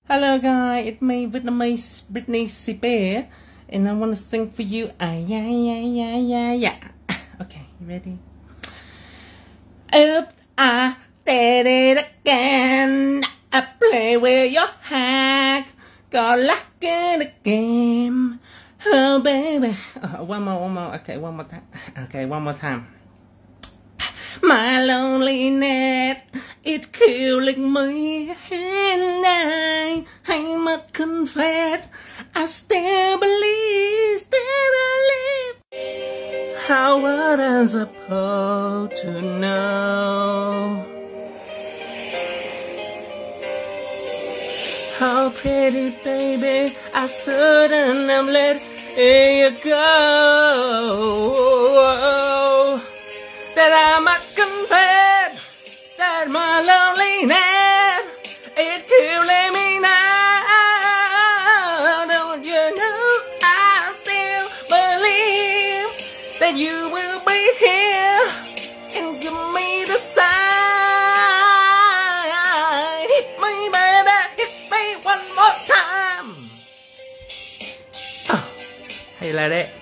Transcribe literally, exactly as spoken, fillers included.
Hello guys, it's me Vietnamese Britney, and I want to sing for you. Ah yeah yeah yeah yeah yeah. Okay, you ready? Oops, I did it again. I play with your hack, got like in a game. Oh baby, oh, one more, one more. Okay, one more time. Okay, one more time. My loneliness, it's killing me, and I, I must confess, I still believe, still believe. How was I supposed to know how pretty, baby, I shouldn't have let you go? That I must confess that my loneliness is killing me now. Don't you know I still believe that you will be here and give me the sign. Hit me, baby, hit me one more time. Oh, hay là đấy.